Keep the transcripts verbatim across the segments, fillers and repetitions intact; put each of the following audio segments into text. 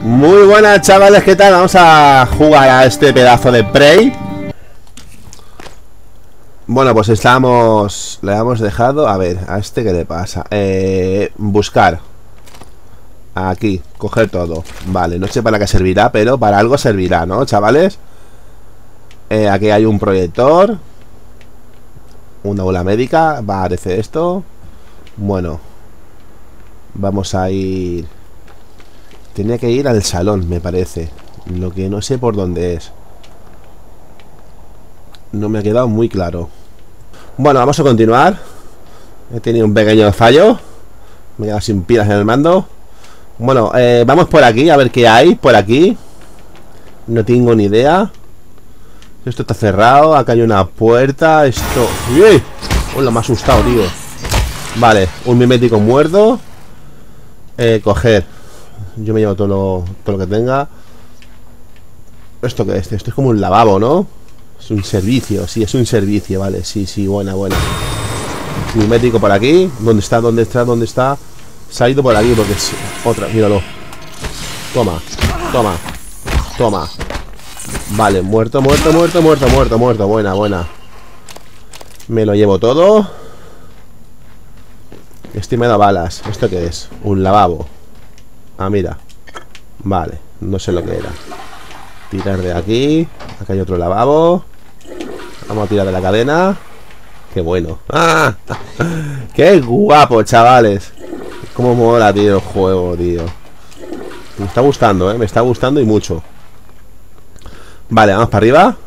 Muy buenas, chavales, ¿qué tal? Vamos a jugar a este pedazo de Prey. Bueno, pues estamos... Le hemos dejado... A ver, ¿a este qué le pasa? Eh, buscar. Aquí, coger todo. Vale, no sé para qué servirá, pero para algo servirá, ¿no, chavales? Eh, aquí hay un proyector. Una aula médica. Va a aparecer esto. Bueno, vamos a ir... Tenía que ir al salón, me parece. Lo que no sé por dónde es. No me ha quedado muy claro. Bueno, vamos a continuar. He tenido un pequeño fallo. Me he quedado sin pilas en el mando. Bueno, eh, vamos por aquí, a ver qué hay por aquí. No tengo ni idea. Esto está cerrado, acá hay una puerta. Esto... ¡Uy! Hola, me ha asustado, tío. Vale, un mimético muerto. eh, Coger. Yo me llevo todo lo, todo lo que tenga. ¿Esto qué es? Esto es como un lavabo, ¿no? Es un servicio, sí, es un servicio, vale. Sí, sí, buena, buena. Mimético por aquí. ¿Dónde está? ¿Dónde está? ¿Dónde está? Se ha ido por aquí porque es otra, míralo. Toma, toma, toma. Vale, muerto, muerto, muerto, muerto, muerto, muerto. Buena, buena. Me lo llevo todo. Este me da balas. ¿Esto qué es? Un lavabo. Ah, mira. Vale, no sé lo que era. Tirar de aquí. Acá hay otro lavabo. Vamos a tirar de la cadena. Qué bueno. ¡Ah! ¡Qué guapo, chavales! Cómo mola, tío, el juego, tío. Me está gustando, eh. Me está gustando y mucho. Vale, vamos para arriba.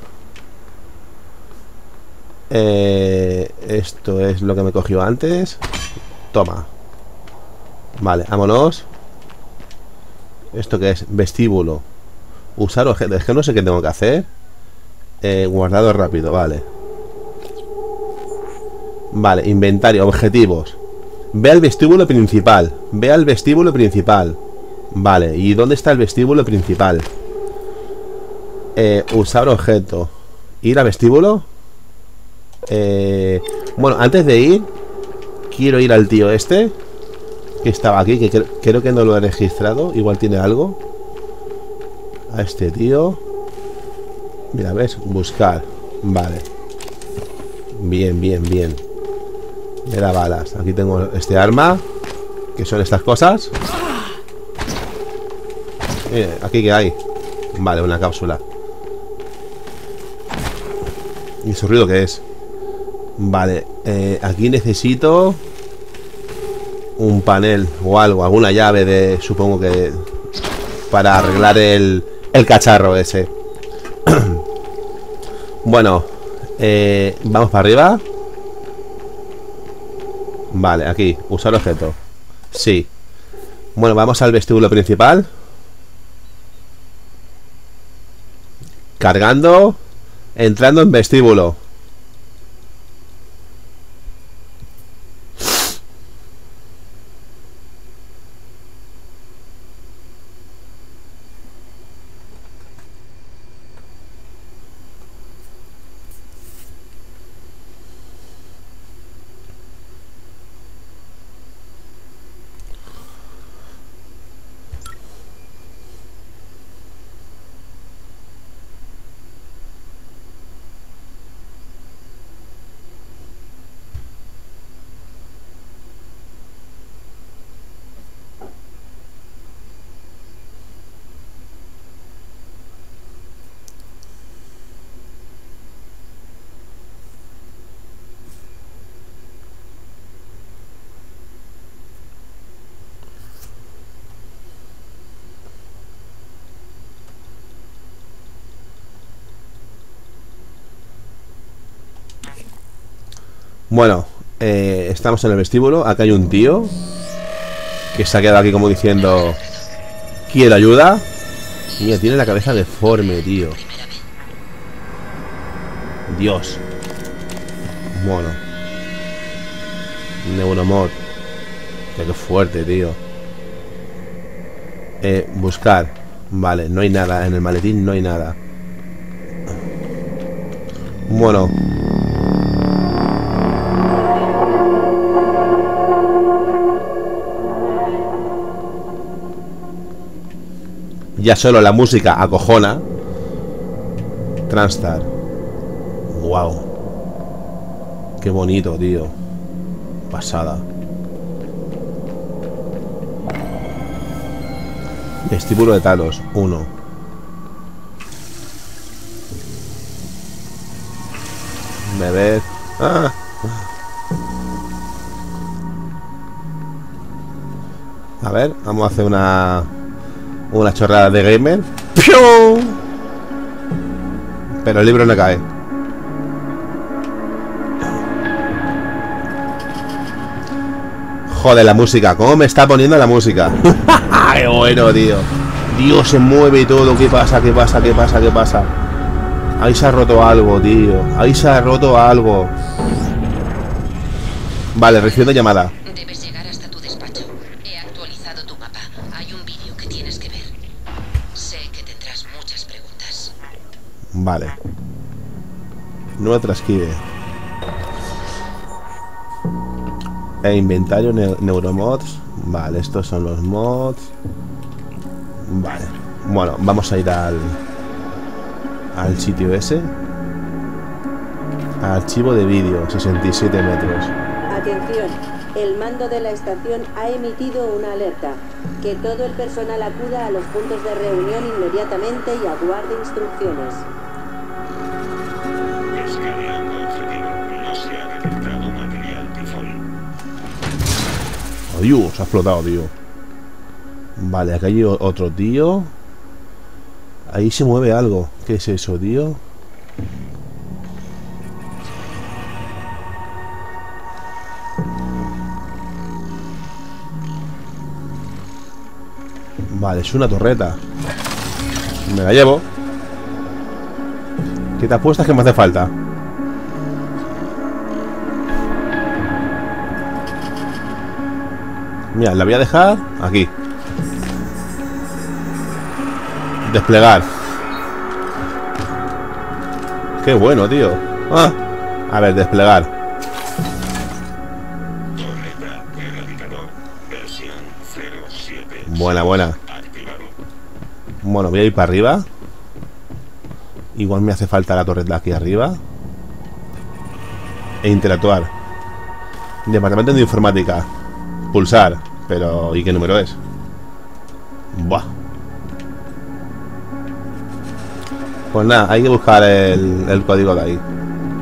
eh, Esto es lo que me cogió antes. Toma. Vale, vámonos. ¿Esto qué es? Vestíbulo. Usar objetos. Es que no sé qué tengo que hacer. eh, Guardado rápido, vale. Vale, inventario, objetivos. Ve al vestíbulo principal. Ve al vestíbulo principal. Vale, ¿y dónde está el vestíbulo principal? Eh, usar objeto. ¿Ir al vestíbulo? Eh, bueno, antes de ir, quiero ir al tío este que estaba aquí, que cre creo que no lo he registrado. Igual tiene algo. A este tío. Mira, ¿ves? Buscar. Vale. Bien, bien, bien. Me da balas. Aquí tengo este arma. ¿Qué son estas cosas? Eh, ¿aquí qué hay? Vale, una cápsula. ¿Y ese ruido qué es? Vale, eh, aquí necesito un panel o algo, alguna llave de... Supongo que... Para arreglar el, el cacharro ese. Bueno, eh, vamos para arriba. Vale, aquí, usar objeto. Sí. Bueno, vamos al vestíbulo principal. Cargando. Entrando en vestíbulo. Bueno, eh, estamos en el vestíbulo. Acá hay un tío que se ha quedado aquí como diciendo: quiero ayuda. Mira, tiene la cabeza deforme, tío. Dios. Bueno. Neuromod. Qué fuerte, tío. Eh, buscar. Vale, no hay nada. En el maletín no hay nada. Bueno. Ya solo la música acojona. Transtar. Wow. Qué bonito, tío. Pasada. Vestíbulo de Talos, uno. Beber. Ah. A ver, vamos a hacer una Una chorrada de gamer. ¡Piu! Pero el libro no cae. Joder, la música. ¿Cómo me está poniendo la música? ¡Qué bueno, tío! Dios, se mueve y todo. ¿Qué pasa? ¿Qué pasa? ¿Qué pasa? ¿Qué pasa? Ahí se ha roto algo, tío. Ahí se ha roto algo. Vale, recibiendo llamada. Debes llegar hasta tu despacho. He actualizado tu mapa. Hay un vídeo que tienes que ver. Sé que tendrás muchas preguntas. Vale. No trasquive. E inventario ne neuromods. Vale, estos son los mods. Vale. Bueno, vamos a ir al al sitio ese. Archivo de vídeo, sesenta y siete metros. Atención, el mando de la estación ha emitido una alerta. Que todo el personal acuda a los puntos de reunión inmediatamente y aguarde instrucciones. Escaneando objetivo. No se ha detectado material tifón. Adiós, se ha explotado, tío. Vale, acá hay otro tío. Ahí se mueve algo. ¿Qué es eso, tío? Vale, es una torreta. Me la llevo. ¿Qué te apuestas que me hace falta? Mira, la voy a dejar aquí. Desplegar. Qué bueno, tío. Ah. A ver, desplegar. Torreta erradicador. Versión cero siete. Buena, buena. Activado. Bueno, voy a ir para arriba. Igual me hace falta la torreta aquí arriba. E interactuar. Departamento de informática. Pulsar. Pero, ¿y qué número es? Buah. Pues nada, hay que buscar el, el código de ahí.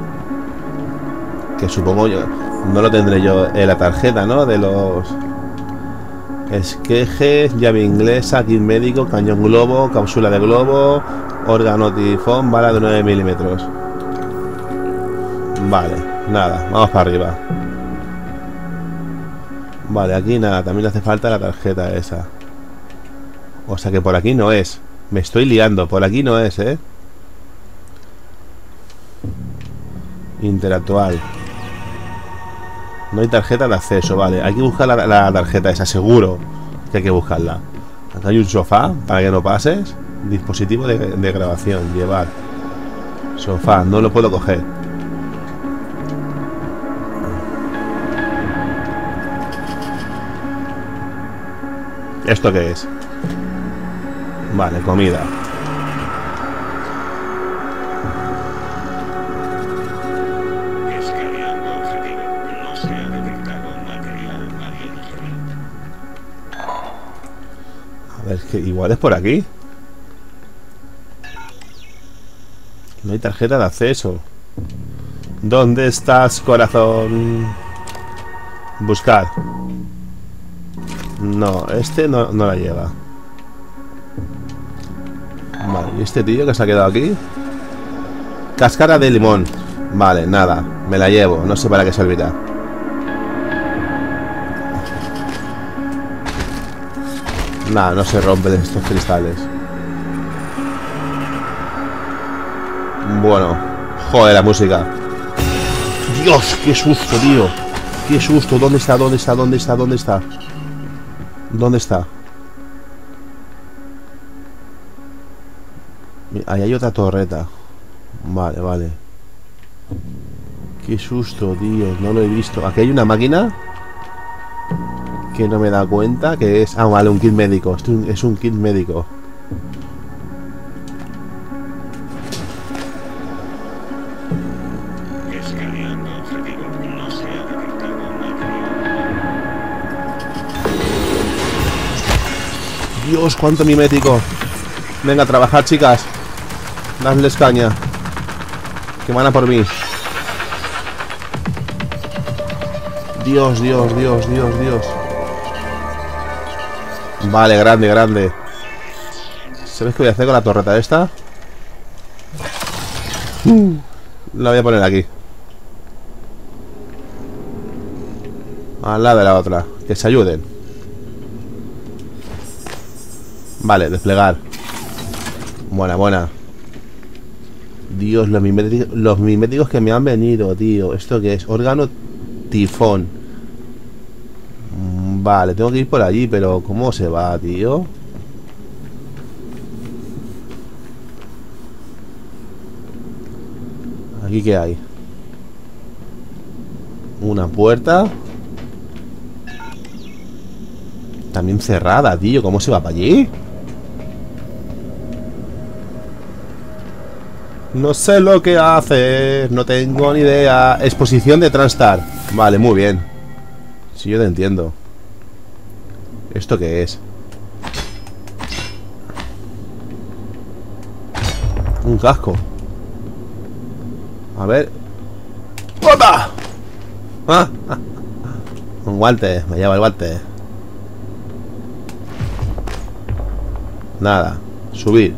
Que supongo yo. No lo tendré yo en la tarjeta, ¿no? De los esquejes, llave inglesa, kit médico, cañón globo, cápsula de globo, órgano tifón, bala de nueve milímetros. Vale, nada, vamos para arriba. Vale, aquí nada, también le hace falta la tarjeta esa. O sea que por aquí no es. Me estoy liando, por aquí no es, ¿eh? Interactual. No hay tarjeta de acceso, vale. Hay que buscar la, la tarjeta esa, seguro que hay que buscarla. Acá hay un sofá para que no pases. Dispositivo de, de grabación, llevar. Sofá, no lo puedo coger. ¿Esto qué es? Vale, comida. Escaneando objetivo. No se ha detectado material alienígena. A ver, que igual es por aquí. No hay tarjeta de acceso. ¿Dónde estás, corazón? Buscar. No, este no, no la lleva. Vale, ¿y este tío que se ha quedado aquí? Cáscara de limón. Vale, nada, me la llevo. No sé para qué servirá. Nada, no se rompen estos cristales. Bueno, joder, la música. Dios, qué susto, tío. Qué susto, ¿dónde está? ¿Dónde está? ¿Dónde está? ¿Dónde está? ¿Dónde está? Ahí hay otra torreta. Vale, vale. Qué susto, tío. No lo he visto. Aquí hay una máquina que no me da cuenta que es... Ah, vale, un kit médico. Esto es un kit médico. Escaneando objetivo. No se ha detectado material. Dios, cuánto mimético. Venga a trabajar, chicas. Dadles caña. Que van a por mí. Dios, Dios, Dios, Dios, Dios. Vale, grande, grande. ¿Sabes qué voy a hacer con la torreta esta? La voy a poner aquí, al lado de la otra. Que se ayuden. Vale, desplegar. Buena, buena. Dios, los miméticos, los miméticos que me han venido, tío. ¿Esto qué es? Órgano tifón. Vale, tengo que ir por allí, pero ¿cómo se va, tío? ¿Aquí qué hay? Una puerta. También cerrada, tío. ¿Cómo se va para allí? No sé lo que hace. No tengo ni idea. Exposición de Transtar. Vale, muy bien. Si yo te entiendo. ¿Esto qué es? Un casco. A ver. ¡Opa! Ah, ah. Un guante. Me lleva el guante. Nada. Subir.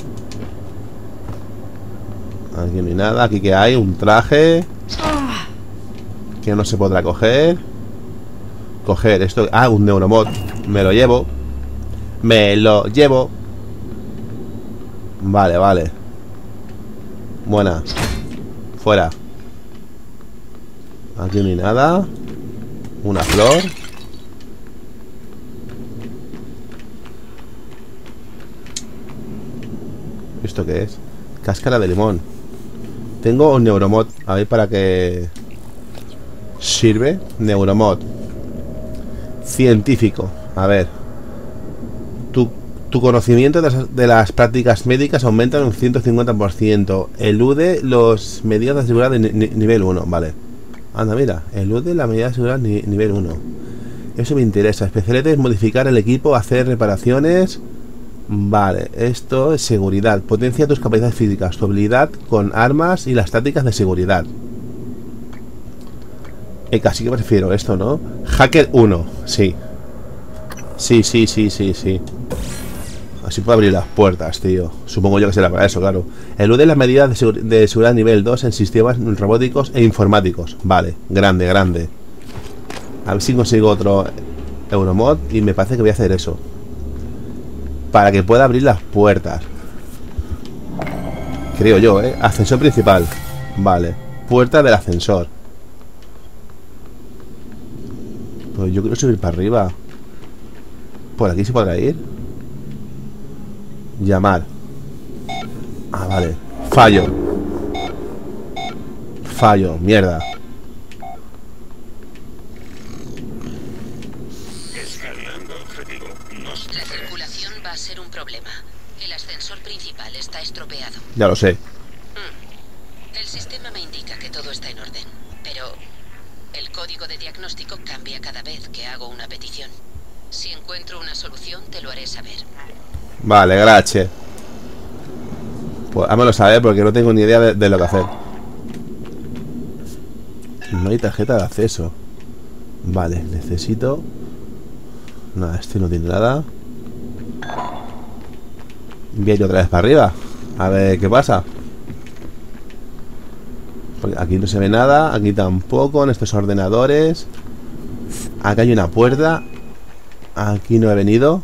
Aquí no hay nada. Aquí que hay un traje que no se podrá coger. Coger esto. Ah, un neuromod. Me lo llevo. Me lo llevo. Vale, vale. Buena. Fuera. Aquí no hay nada. Una flor. ¿Esto qué es? Cáscara de limón. Tengo un neuromod. A ver para qué sirve. Neuromod científico. A ver. Tu, tu conocimiento de las, de las prácticas médicas aumenta en un ciento cincuenta por ciento. Elude los medidas de seguridad de ni, ni, nivel uno. Vale. Anda, mira. Elude la medida de seguridad ni, nivel uno. Eso me interesa. Especialidad es modificar el equipo, hacer reparaciones. Vale. Esto es seguridad. Potencia tus capacidades físicas, tu habilidad con armas y las tácticas de seguridad. Eh, casi que prefiero esto, ¿no? Hacker uno, sí. Sí, sí, sí, sí, sí. Así puedo abrir las puertas, tío. Supongo yo que será para eso, claro. Elude las medidas de, segu de seguridad nivel dos en sistemas robóticos e informáticos. Vale, grande, grande. A ver si consigo otro Euromod. Y me parece que voy a hacer eso, para que pueda abrir las puertas. Creo yo, ¿eh? Ascensor principal. Vale, puerta del ascensor. Pues yo quiero subir para arriba. ¿Por aquí se podrá ir? Llamar. Ah, vale. Fallo. Fallo, mierda. Escaneando objetivo. No se La circulación va a ser un problema. El ascensor principal está estropeado. Ya lo sé. Mm. El sistema me indica que todo está en orden, pero el código de diagnóstico cambia cada vez que hago una petición. Si encuentro una solución, te lo haré saber. Vale, gracias. Pues hámelo saber porque no tengo ni idea de, de lo que hacer. No hay tarjeta de acceso. Vale, necesito... Nada, este no tiene nada. Voy a ir otra vez para arriba. A ver qué pasa. Porque aquí no se ve nada. Aquí tampoco, en estos ordenadores. Acá hay una puerta. Aquí no he venido.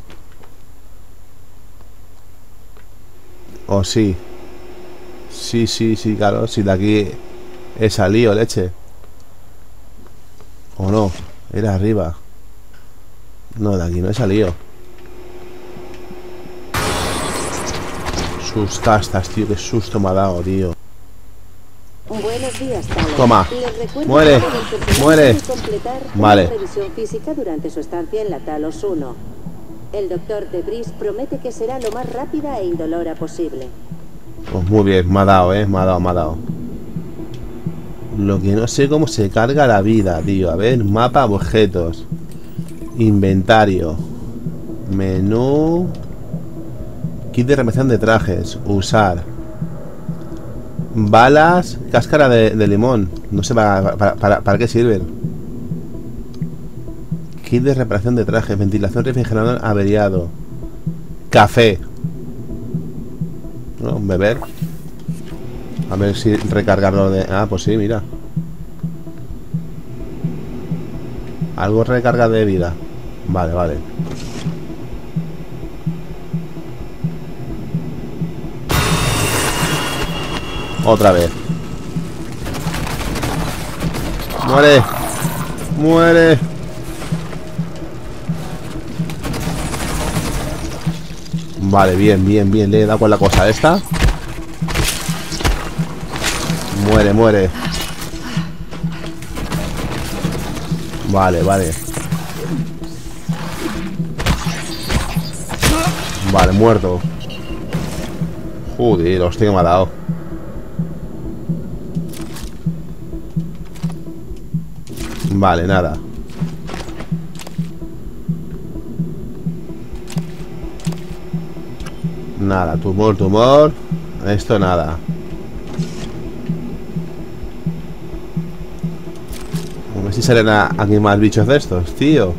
¿O sí? Sí, sí, sí, claro. Si de aquí he salido, leche. ¿O no? Era arriba. No, de aquí no he salido. Sus castas, tío. Qué susto me ha dado, tío. Buenos días, Tyler. Toma. Les recuerdo Muere. que el personal Muere. debe completar una Vale. revisión física durante su estancia en la Talos uno. El doctor Debris promete que será lo más rápida e indolora posible. Pues muy bien, me ha dado, eh, me ha dado, me ha dado. Lo que no sé cómo se carga la vida, tío. A ver, mapa, objetos. Inventario. Menú. Kit de reparación de trajes. Usar. Balas. Cáscara de, de limón. No sé para, para, para, para qué sirven. Kit de reparación de trajes. Ventilación, refrigerador averiado. Café. No, beber. A ver si recargarlo de... Ah, pues sí, mira. Algo recarga de vida. Vale, vale. Otra vez. Muere. Muere. Vale, bien, bien, bien. Le he dado con la cosa esta. Muere, muere. Vale, vale. Vale, muerto. Joder, hostia que me ha dado. Vale, nada. Nada, tumor, tumor. Esto nada. A ver si salen a, aquí más bichos de estos, tío.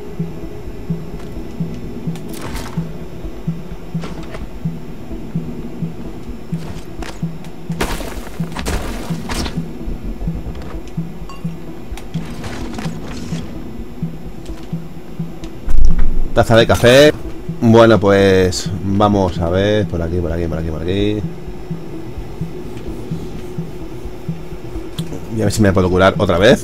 Taza de café. Bueno, pues vamos a ver. Por aquí, por aquí, por aquí, por aquí. Y a ver si me puedo curar otra vez.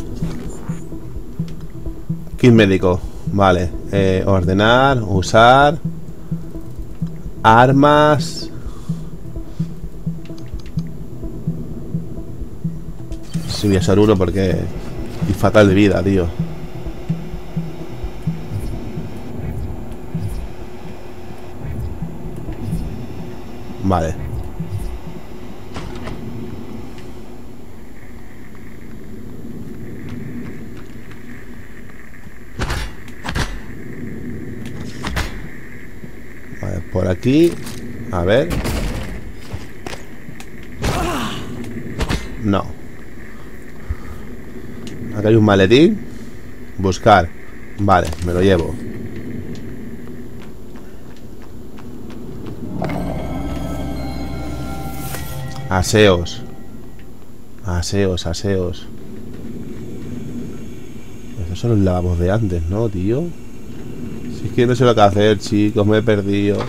Kit médico. Vale, eh, ordenar, usar. Armas. Sí, voy a usar uno porque es fatal de vida, tío. Vale. Vale, por aquí. A ver. No. Acá hay un maletín. Buscar. Vale, me lo llevo. Aseos. Aseos, aseos. Esos son los lavabos de antes, ¿no, tío? Si es que no sé lo que hacer, chicos. Me he perdido.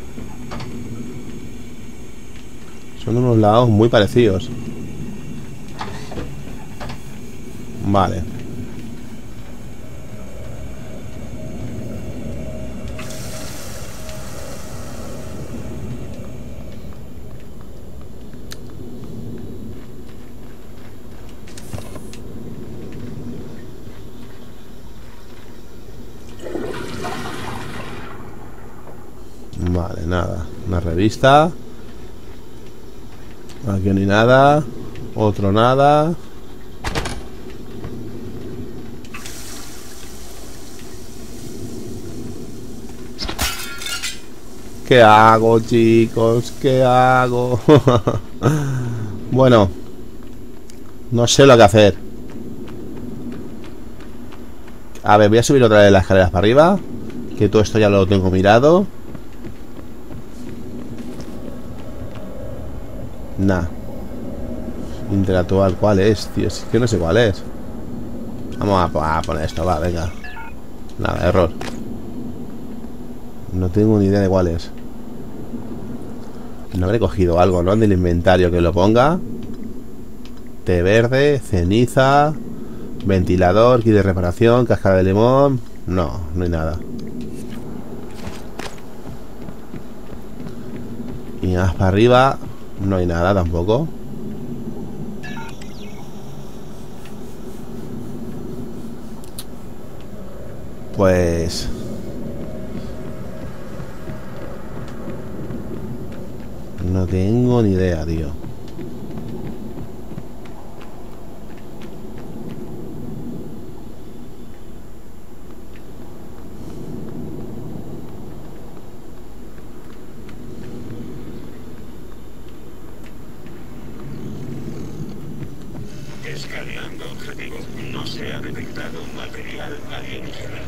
Son unos lavabos muy parecidos. Vale. Vale, nada. Una revista. Aquí no hay nada. Otro nada. ¿Qué hago, chicos? ¿Qué hago? Bueno, no sé lo que hacer. A ver, voy a subir otra vez las escaleras para arriba. Que todo esto ya lo tengo mirado. Nah. Interactuar, ¿cuál es, tío? Es que no sé cuál es. Vamos a, a poner esto, va, venga. Nada, error. No tengo ni idea de cuál es. No habré cogido algo, ¿no? Del inventario que lo ponga. Té verde, ceniza, ventilador, kit de reparación, cáscara de limón. No, no hay nada. Y más para arriba no hay nada tampoco. Pues... No tengo ni idea, tío. Escaneando objetivo. No se ha detectado material alienígena.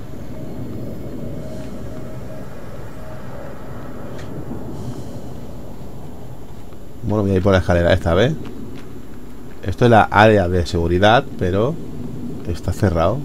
Bueno, voy a ir por la escalera esta vez. Esto es la área de seguridad, pero está cerrado.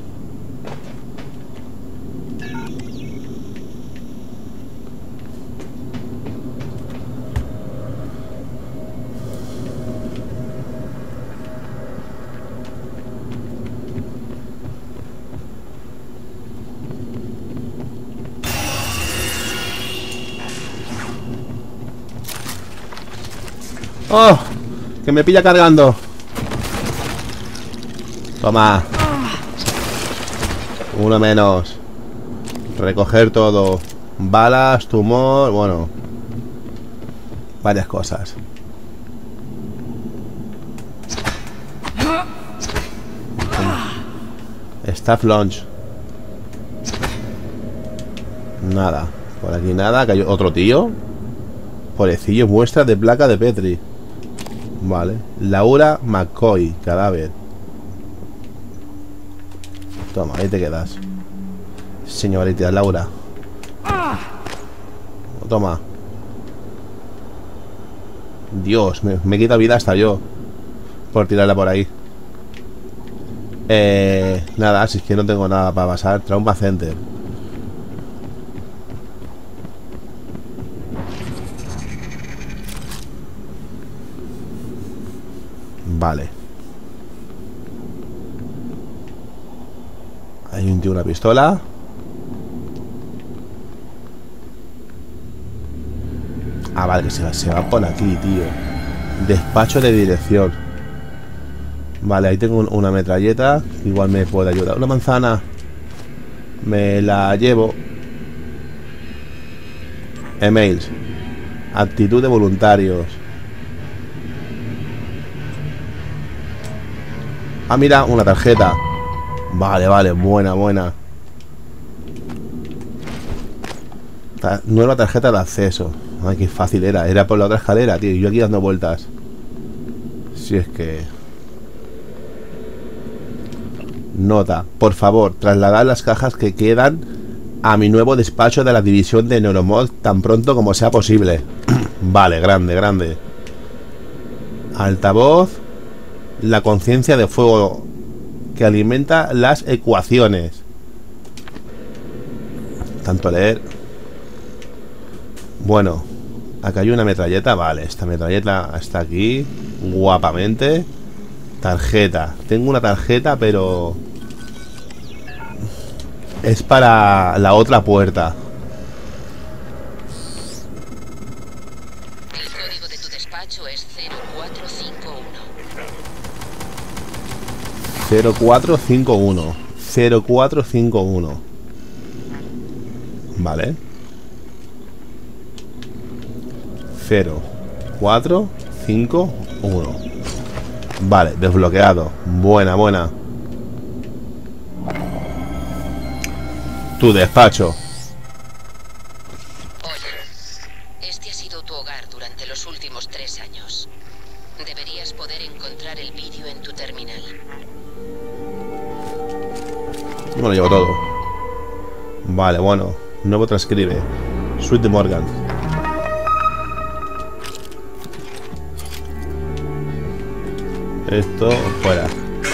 ¡Oh! Que me pilla cargando. Toma. Uno menos. Recoger todo. Balas, tumor, bueno. Varias cosas. Staff Launch. Nada. Por aquí nada. Que hay otro tío. Pobrecillo, muestra de placa de Petri. Vale. Laura McCoy, cadáver. Toma, ahí te quedas. Señorita Laura. Toma. Dios, me, me quita vida hasta yo por tirarla por ahí. Eh, nada, si es que no tengo nada para pasar. Trauma Center. Vale. Hay un tío, una pistola. Ah, vale, que se va, se va por aquí, tío. Despacho de dirección. Vale, ahí tengo un, una metralleta. Igual me puede ayudar. Una manzana. Me la llevo. Emails. Actitud de voluntarios. Ah, mira, una tarjeta. Vale, vale, buena, buena. Ta- nueva tarjeta de acceso. Ay, qué fácil era. Era por la otra escalera, tío. Y yo aquí dando vueltas. Si es que... Nota. Por favor, trasladad las cajas que quedan a mi nuevo despacho de la división de Neuromod tan pronto como sea posible. Vale, grande, grande. Altavoz. La conciencia de fuego que alimenta las ecuaciones. Tanto leer. Bueno, acá hay una metralleta. Vale, esta metralleta está aquí guapamente. Tarjeta. Tengo una tarjeta, pero es para la otra puerta. El código de tu despacho es cero cuatro cinco uno. cero cuatro cinco uno. cero cuatro cinco uno. Vale. cero cuatro cinco uno. Vale, desbloqueado. Buena, buena. Tu despacho. Oye, este ha sido tu hogar durante los últimos tres años. Deberías poder encontrar el vídeo en tu terminal. Me lo llevo todo. Vale, bueno. Nuevo transcribe. Suite de Morgan. Esto fuera.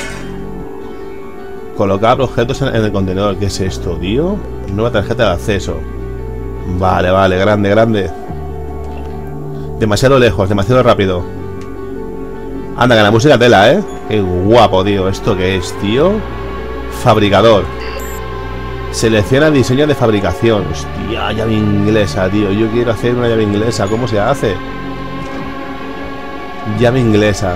Colocar objetos en, en el contenedor. ¿Qué es esto, tío? Nueva tarjeta de acceso. Vale, vale, grande, grande. Demasiado lejos, demasiado rápido. Anda, que la música tela, ¿eh? Qué guapo, tío. ¿Esto qué es, tío? Fabricador. Selecciona diseño de fabricación. Hostia, llave inglesa, tío. Yo quiero hacer una llave inglesa. ¿Cómo se hace? Llave inglesa.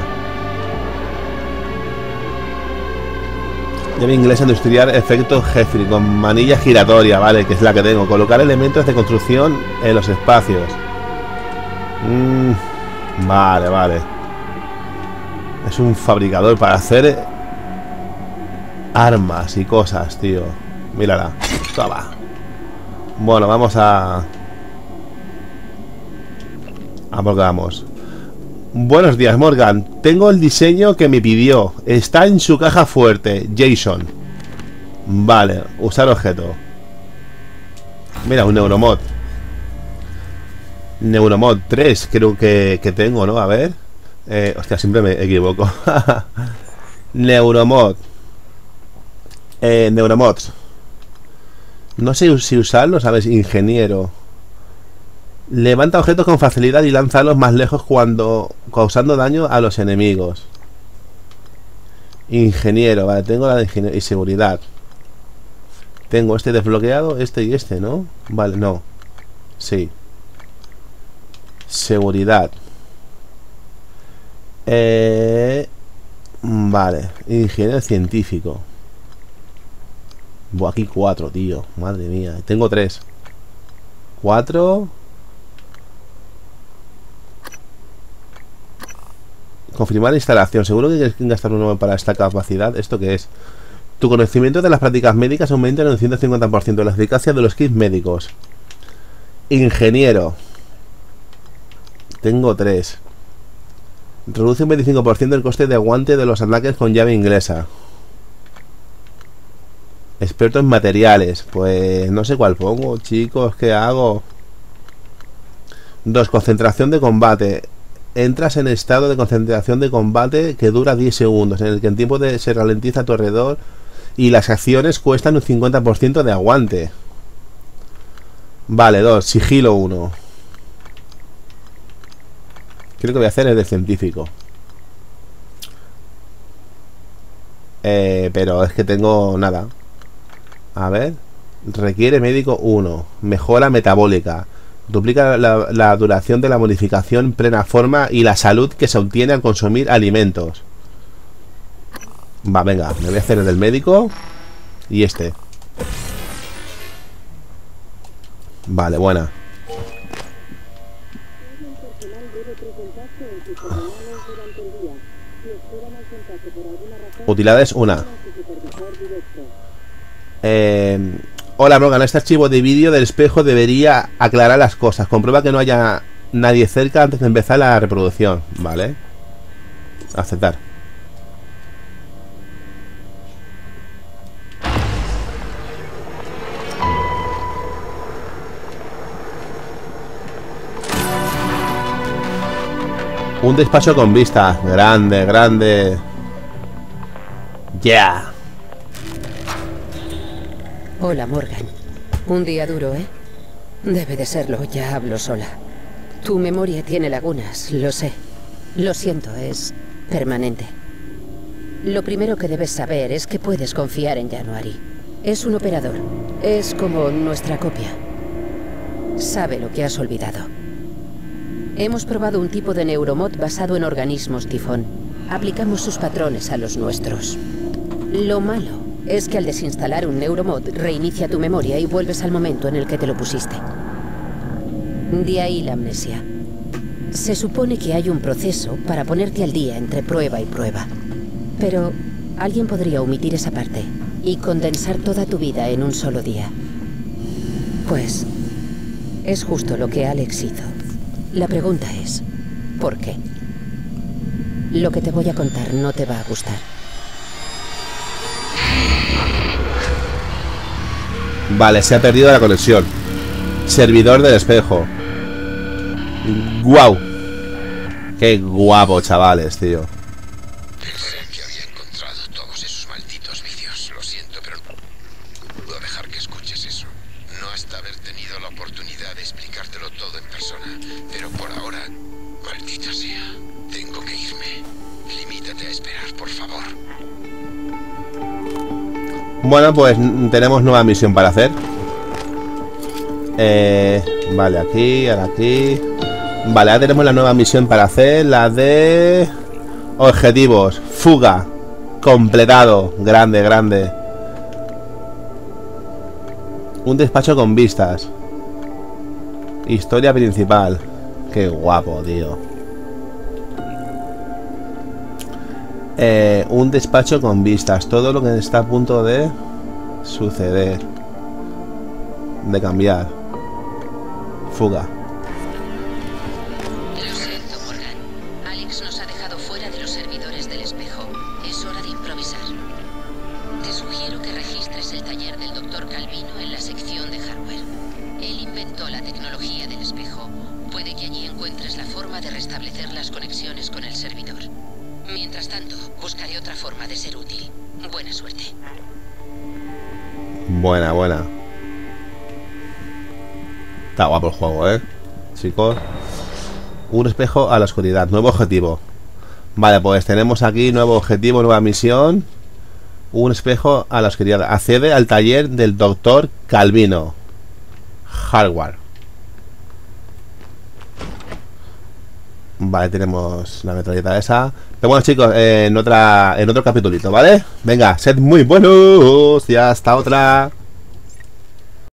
Llave inglesa industrial, efecto Jeffrey, con manilla giratoria, vale, que es la que tengo. Colocar elementos de construcción en los espacios. Mm, vale, vale. Es un fabricador para hacer armas y cosas, tío. Mírala. Toma. Bueno, vamos a... A por qué vamos. Buenos días, Morgan. Tengo el diseño que me pidió. Está en su caja fuerte. Jason. Vale, usar objeto. Mira, un Neuromod. Neuromod tres creo que, que tengo, ¿no? A ver. Eh, hostia, siempre me equivoco. Neuromod. Eh, Neuromods. No sé si usarlo, ¿sabes? Ingeniero. Levanta objetos con facilidad y lánzalos más lejos cuando causando daño a los enemigos. Ingeniero, vale, tengo la de ingeniero y seguridad. Tengo este desbloqueado, este y este, ¿no? Vale, no. Sí. Seguridad. Eh... Vale, ingeniero científico. Buah, aquí cuatro, tío. Madre mía, tengo tres. Cuatro. Confirmar instalación. Seguro que quieres gastar un nuevo para esta capacidad. ¿Esto qué es? Tu conocimiento de las prácticas médicas aumenta en un ciento cincuenta por ciento de la eficacia de los kits médicos. Ingeniero. Tengo tres. Reduce un veinticinco por ciento el coste de aguante de los ataques con llave inglesa. Experto en materiales. Pues no sé cuál pongo, chicos. ¿Qué hago? Dos. Concentración de combate. Entras en estado de concentración de combate que dura diez segundos, en el que el tiempo de, se ralentiza a tu alrededor y las acciones cuestan un cincuenta por ciento de aguante. Vale, dos. Sigilo uno. Creo que voy a hacer el de científico. Eh, pero es que tengo nada. A ver. Requiere médico uno. Mejora metabólica. Duplica la, la duración de la modificación plena forma y la salud que se obtiene al consumir alimentos. Va, venga, me voy a hacer el del médico. Y este. Vale, buena. Utilidades una. Eh... Hola, Morgan, este archivo de vídeo del espejo debería aclarar las cosas. Comprueba que no haya nadie cerca antes de empezar la reproducción. Vale. Aceptar. Un despacho con vista. Grande, grande. Ya. Yeah. Hola, Morgan. Un día duro, ¿eh? Debe de serlo, ya hablo sola. Tu memoria tiene lagunas, lo sé. Lo siento, es permanente. Lo primero que debes saber es que puedes confiar en January. Es un operador. Es como nuestra copia. Sabe lo que has olvidado. Hemos probado un tipo de neuromod basado en organismos tifón. Aplicamos sus patrones a los nuestros. Lo malo es que al desinstalar un neuromod reinicia tu memoria y vuelves al momento en el que te lo pusiste. De ahí la amnesia. Se supone que hay un proceso para ponerte al día entre prueba y prueba. Pero alguien podría omitir esa parte y condensar toda tu vida en un solo día. Pues es justo lo que Alex hizo. La pregunta es, ¿por qué? Lo que te voy a contar no te va a gustar. Vale, se ha perdido la conexión. Servidor del espejo. Guau. Qué guapo, chavales, tío. Pensé que había encontrado todos esos malditos vídeos. Lo siento, pero no puedo dejar que escuches eso. No hasta haber tenido la oportunidad de explicártelo todo en persona. Pero por ahora, maldita sea, tengo que irme. Limítate a esperar, por favor. Bueno, pues tenemos nueva misión para hacer. Eh, vale, aquí, ahora aquí. Vale, ahora tenemos la nueva misión para hacer. La de... objetivos. Fuga. Completado. Grande, grande. Un despacho con vistas. Historia principal. Qué guapo, tío. Eh, un despacho con vistas. Todo lo que está a punto de suceder. De cambiar. Fuga. Lo siento, Morgan. Alex nos ha dejado fuera de los servidores del espejo. Es hora de improvisar. Te sugiero que registres el taller del doctor Calvino en la sección de hardware. Él inventó la tecnología del espejo. Puede que allí encuentres la forma de restablecer las conexiones con el servidor. Mientras tanto, buscaré otra forma de ser útil. Buena suerte. Buena, buena. Está guapo el juego, ¿eh? Chicos. Un espejo a la oscuridad. Nuevo objetivo. Vale, pues tenemos aquí nuevo objetivo, nueva misión. Un espejo a la oscuridad. Accede al taller del doctor Calvino. Hardware. Vale, tenemos la metralleta esa. Pero bueno, chicos, eh, en otra en otro capitulito, ¿vale? Venga, sed muy buenos y hasta otra.